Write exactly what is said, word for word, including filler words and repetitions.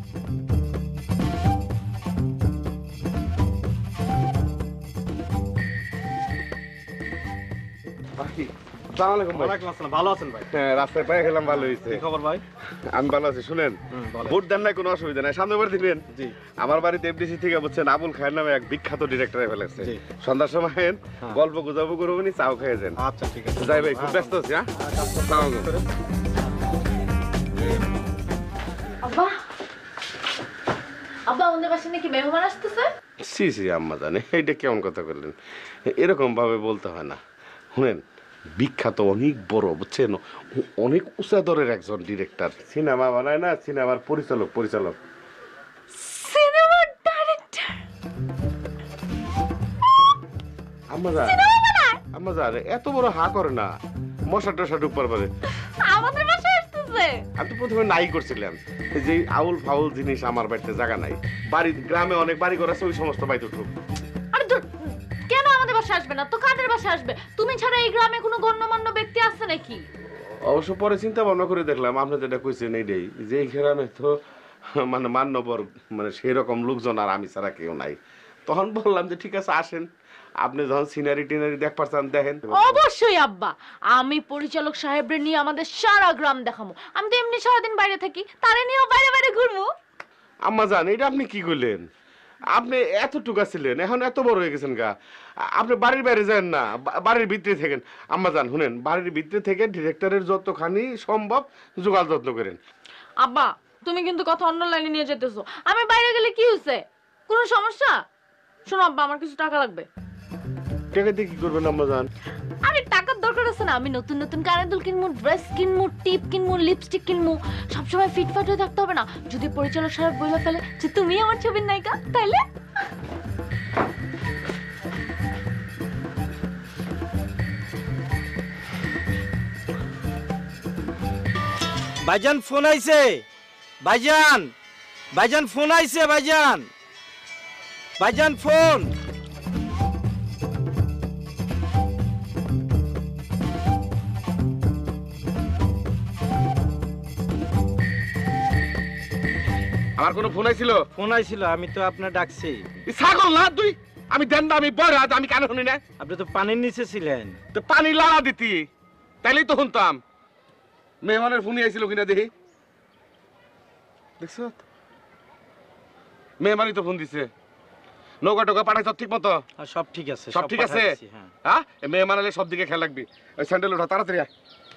ভালো আছেন ভাই? হ্যাঁ, রাস্তায় পায়ে গেলাম, ভালো হয়েছে। খবর ভাই? আমি ভালো আছি। শুনেন, ভোট দেন নাই, কোনো অসুবিধা নাই, সামনে বার দিবেন। জি। আমার বাড়িতে এফডিসি থেকে বুঝছেন আবুল খায়ের নামে এক বিখ্যাত ডিরেক্টর ফেলেছে। সন্ধ্যার সময় গল্প গুজব করবেন, চাও খেয়ে যান। আচ্ছা ঠিক আছে। যাই ভাই, খুব ব্যস্ত আছি। হ্যাঁ, আব্বা আব্বা আমাদের বাসায় নাকি মেহমান আসতেছে? সি সি আম্মা জানে, এইটা কেমন কথা করলেন? এরকম ভাবে বলতে হয় না। শুনেন, বিখ্যাত অনেক বড় বুঝছেন, অনেক উঁচাদরের একজন ডিরেক্টর, সিনেমা বানায় না, সিনেমার পরিচালক পরিচালক সিনেমার ডাইরেক্টর। আম্মা জান, আম্মা জান এত বড় হা করে না, মশা টশা ডুববার পারে। আমাদের বাসায় আসতেছে? আমি তো প্রথমে নাই করছিলাম, যে আউল ফাউল জিনিস আমার বাড়িতে জায়গা নাই, বাড়ি গ্রামে অনেক বাড়ি ঘর আছে, ওই সমস্ত বাড়িতে উঠুক। আরে দূর, কেন আমাদের বাসায় আসবে না? তো কাদের বাসায় আসবে? তুমি ছাড়া এই গ্রামে কোনো গণ্যমান্য ব্যক্তি আছে নাকি? অবশ্য পরে চিন্তা ভাবনা করে দেখলাম আপনি যেটা কইছেন এইটাই, যে এই গ্রামে তো মানে মান্যবর মানে সেই রকম লোকজন আর আমি ছাড়া কেউ নাই। তখন বললাম যে ঠিক আছে আসেন, আপনি যখন সিনারি টিনারি দেখ পারছেন দেখেন। অবশ্যই আব্বা, আমি পরিচালক সাহেবরে নিয়ে আমাদের সারা গ্রাম দেখাবো। আমি তো এমনি সারাদিন বাইরে থাকি, তারে নিয়েও বাইরে বাইরে ঘুরবো। আম্মা জান, এটা আপনি কি করলেন? আপনি এতটুকু ছিলেন, এখন এত বড় হয়ে গেছেন গা, আপনি বাড়ির বাইরে যান না, বাড়ির ভিতরে থাকেন। আম্মা জান শুনেন, বাড়ির ভিতরে থেকে ডিরেক্টরের যতখানি সম্ভব যোগাল যত্ন করেন। আব্বা তুমি কিন্তু কথা অন্য লাইনে নিয়ে যেতেছো। আমি বাইরে গেলে কি হয়েছে? কোনো সমস্যা? শোনো আব্বা, আমার কিছু টাকা লাগবে। টাকা দিয়ে কি করবেন আম্মা জান? আরে টাকার দরকার আছে না? আমি নতুন নতুন কানের দুল কিনবো, ড্রেস কিনবো, টিপ কিনবো, লিপস্টিক কিনবো। সবসময় ফিটফাট হয়ে থাকতে হবে না। যদি পরিচালক সাহেব বলে ফেলে যে তুমি আমার ছবির নায়িকা, তাইলে ভাইজান ফোন আইছে, ভাইজান ভাইজান ফোন আইছে, ভাইজান ভাইজান ফোন। আমার কোনো ফোন আইছিল? ফোন আইছিল, আমি তো আপনার ডাকছি। ছাগল না তুই? আমি দেন না, আমি বড় আমি কেন শুনি না? আপনি তো পানির নিচে ছিলেন। তো পানি লাড়া দিতি, তাইলেই তো শুনতাম। মেহমানের ফোনই আইছিল কিনা দেখি, দেখছ? মেহমানই তো ফোন দিছে। নৌকা টোকা পাঠাইছ ঠিক মতো? সব ঠিক আছে, সব ঠিক আছে? হ্যাঁ, মেহমান এলে সব দিকে খেয়াল রাখবি। ওই স্যান্ডেল ওঠা তাড়াতাড়ি।